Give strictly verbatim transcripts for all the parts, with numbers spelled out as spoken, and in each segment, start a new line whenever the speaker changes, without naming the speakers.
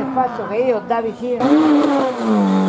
il fatto che io da vicino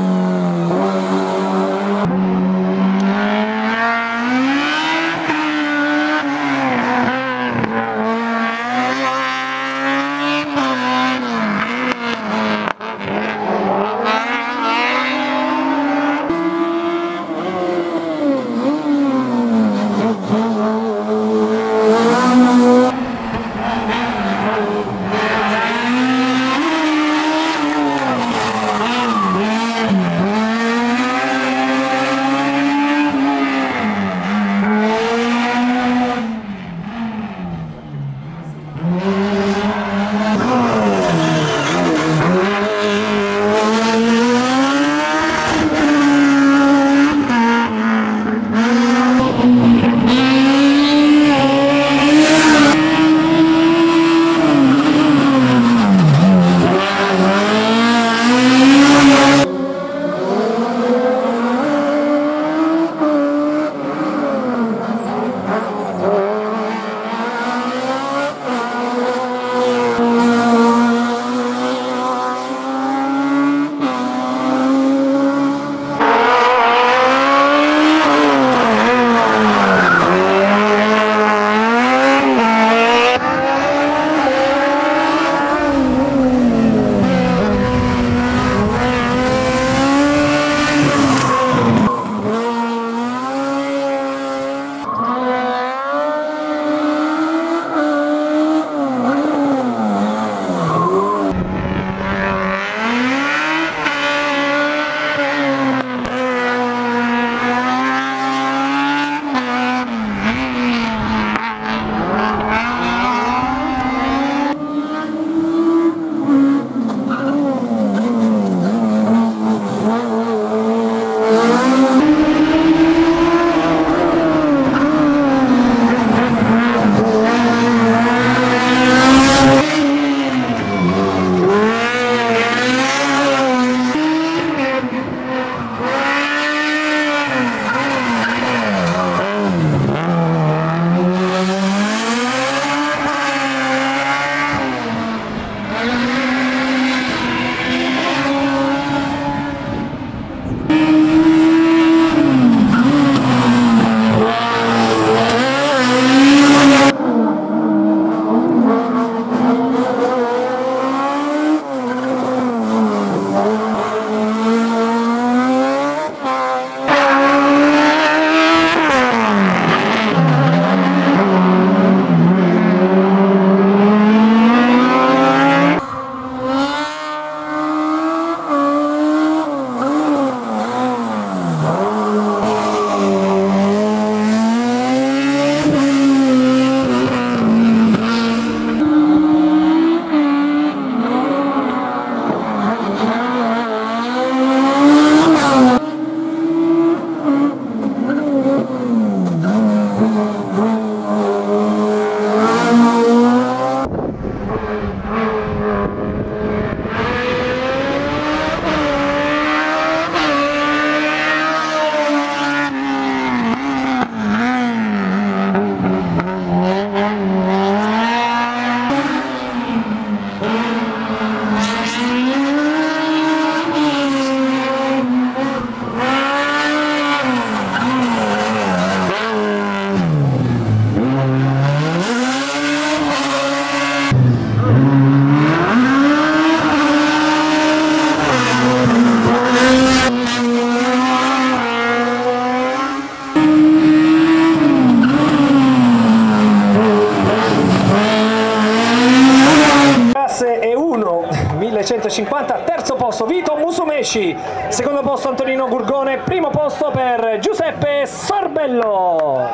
millecentocinquanta, terzo posto Vito Musumeci, secondo posto Antonino Gurgone, primo posto per Giuseppe Sorbello.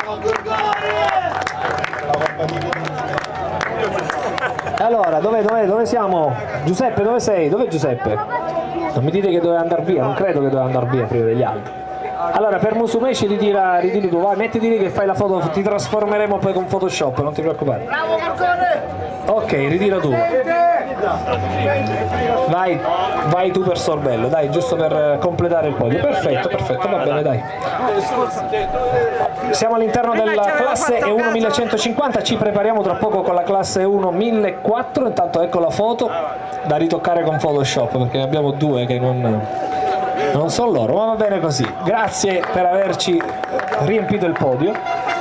Allora, dove, dove, dove siamo? Giuseppe, dove sei? Dov'è Giuseppe? Non mi dite che doveva andare via, non credo che doveva andare via prima degli altri. Allora per Musumeci ritira, ritiri tu, vai, mettiti lì che fai la foto, ti trasformeremo poi con Photoshop, non ti preoccupare. Ok, ritira tu. Vai, vai tu per Sorbello, dai, giusto per completare il podio. Perfetto, perfetto, va bene, dai. Siamo all'interno della classe E uno millecentocinquanta, ci prepariamo tra poco con la classe E uno millequattrocento, intanto ecco la foto da ritoccare con Photoshop perché ne abbiamo due che non, non sono loro, ma va bene così. Grazie per averci riempito il podio.